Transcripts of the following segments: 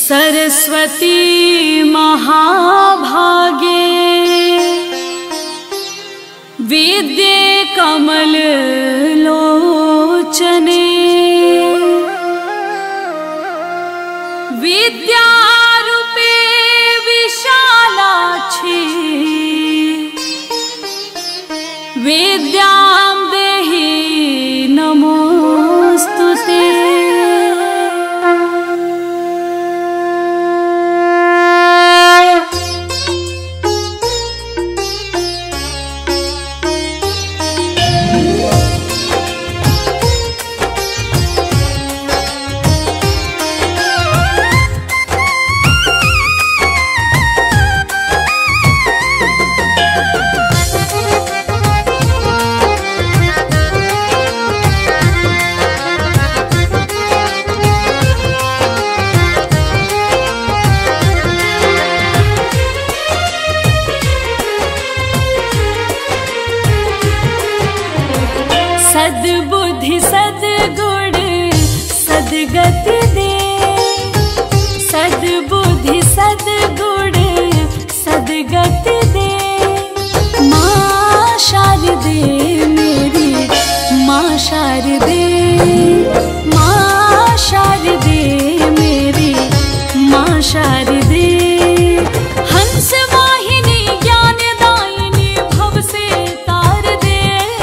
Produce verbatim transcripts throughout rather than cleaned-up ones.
सरस्वती महाभागे विद्ये कमललोचने विद्यारूपे विशालाक्षी विद्यां देहि नमोस्तुते। सद्बुद्धि सद्गुण सद्गति दे, सद्बुद्धि सद्गुण सद्गति दे। माँ शारदे मेरी माँ शारदे, माँ शारदे मेरी माँ शारदे। हंस वाहिनी ज्ञानदायिनी भव से तार दे,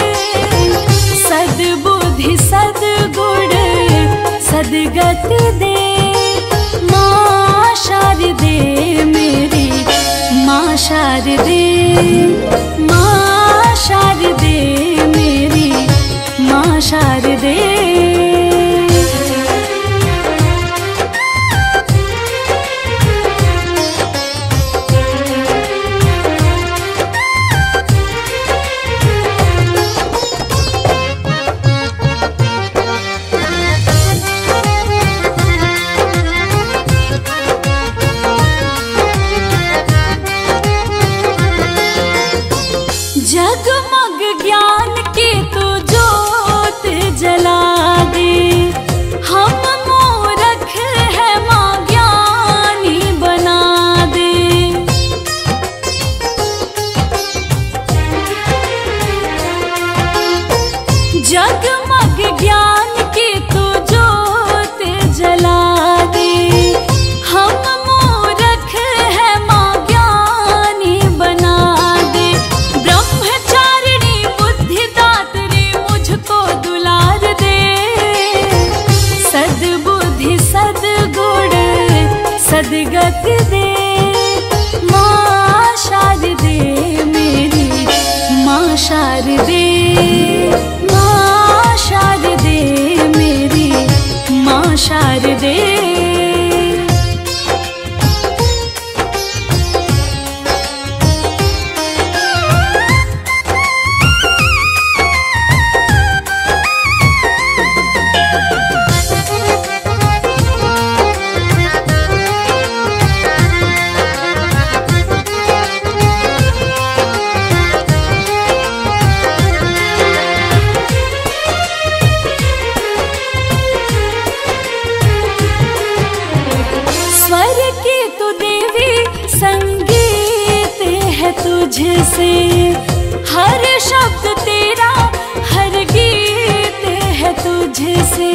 सद्बुद्धि सद्गुण सद्गति दे। माँ शारदे मेरी माँ शारदे, माँ शारदे मेरी माँ शारदे। जगमग ज्ञान की तू ज्योत जला दे, हम मूरख है माँ ज्ञानी बना दे। जगमग ज्ञान की तू ज्योत जला दे, हम मूरख है माँ ज्ञानी बना दे। ब्रह्मचारिणी बुद्धि दात्री मुझको दुलार दे, सद्बुद्धि सद्गुण सद्गति दे। माँ शारदे मेरी माँ शारदे, माँ शारदे मेरी माँ शारदे। स्वर की तू देवी संगीत है तुझसे, हर शब्द तेरा हर गीत है तुझसे।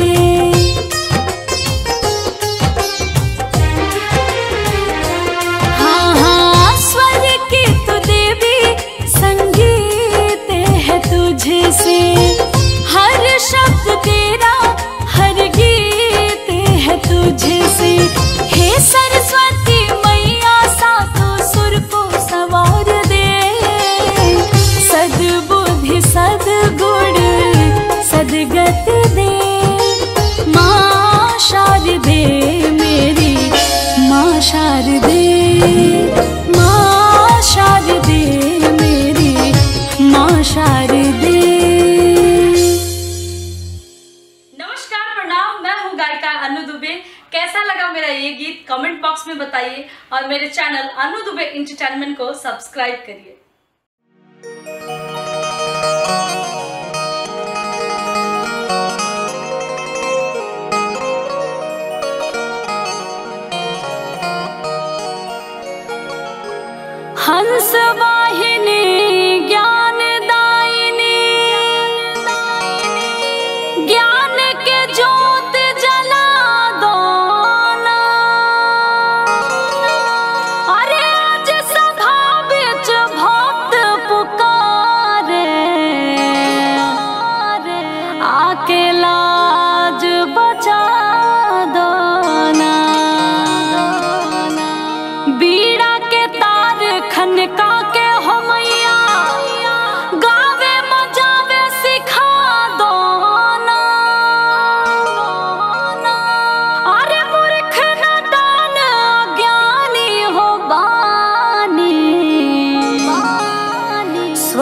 हाँ हाँ स्वर की तू देवी संगीत है तुझसे, हर शब्द तेरा हर गीत है तुझसे। हे सरस्वती मैया सातों सुर को सवार दे, सद्बुद्धि सद्गुण सद्गति दे। माँ शारदे मेरी माँ शारदे, माँ शारदे मेरी माँ शारदे। नमस्कार, प्रणाम। मैं हूँ गायिका अनु दुबे। कैसा लगा मेरा ये गीत कमेंट बॉक्स में बताइए और मेरे चैनल अनु दुबे एंटरटेनमेंट को सब्सक्राइब करिए।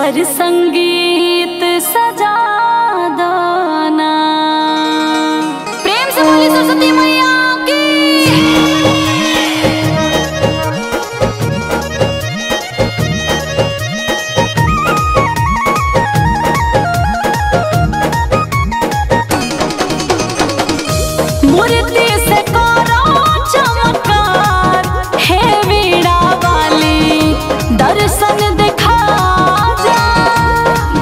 सुंदर संगीत सजा दाना। प्रेम से बोली सरस्वती मैया की। मूर्ति से करो चमत्कार, हे वीणा वाली दर्शन दिखा जा।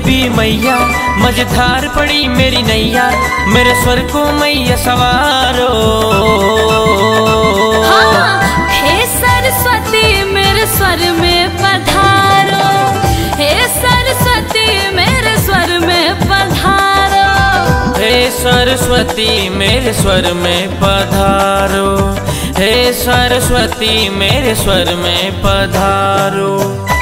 देवी मैया, मझधार पड़ी मेरी नैया, मेरे स्वर को मैया सवारो। हाँ, हे सरस्वती मेरे स्वर में पधारो, हे सरस्वती मेरे स्वर में पधारो, हे सरस्वती मेरे स्वर में पधारो, हे सरस्वती मेरे स्वर में पधारो।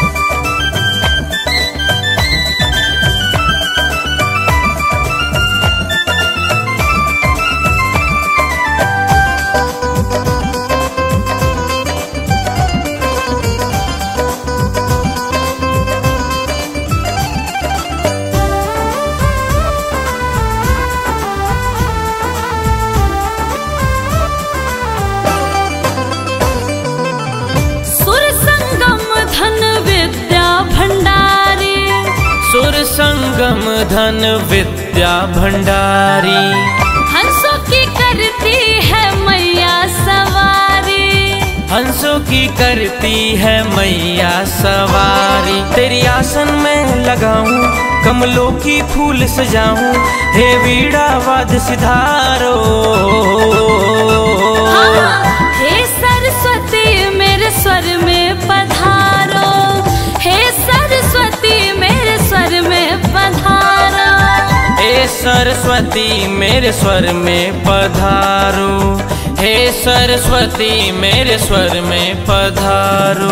सुर संगम धन विद्या भंडारी, हंसों की करती है मैया सवारी, हंसों की करती है मैया सवारी। तेरी आसन में लगाऊं, कमलों की फूल सजाऊं, हे वीणा वाद सिधारो। हाँ, हे सरस्वती मेरे स्वर में पधारो, हे सरस्वती मेरे स्वर में पधारो, हे सरस्वती मेरे स्वर में पधारो, हे सरस्वती मेरे स्वर में पधारो।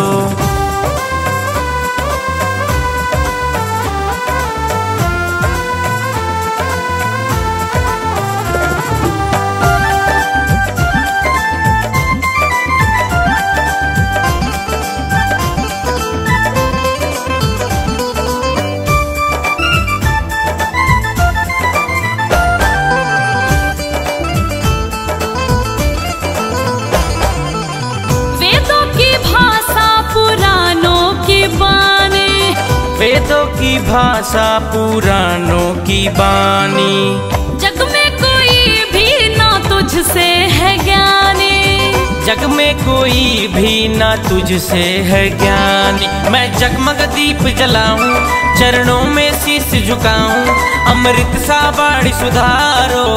वेदों की भाषा पुराणों की बानी, जग में कोई भी ना तुझसे है ज्ञानी, जग में कोई भी ना तुझसे है ज्ञानी। मैं जगमग दीप जलाऊं, चरणों में शीश झुकाऊं, अमृत सा बाड़ी सुधारो।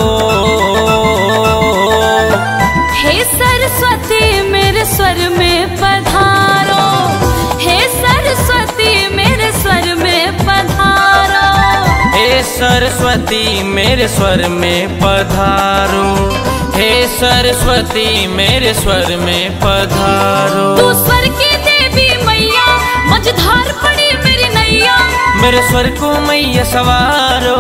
हे सरस्वती मेरे स्वर में पधारो, हे सरस्वती मेरे स्वर में पधारो, हे सरस्वती मेरे स्वर में पधारो, हे सरस्वती मेरे स्वर में पधारो। तू स्वर की देवी मैया, मझधार पड़ी मेरी नैया, मेरे स्वर को मैया सवारो।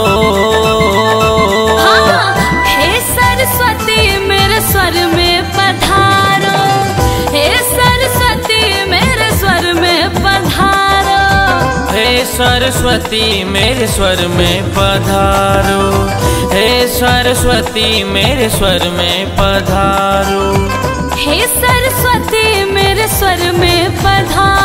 हाँ, हे सरस्वती मेरे स्वर में पधारो, हे सरस्वती मेरे स्वर में पधारो, हे सरस्वती मेरे स्वर में पधारो, हे सरस्वती मेरे स्वर में पधारो, हे सरस्वती मेरे स्वर में पधारो।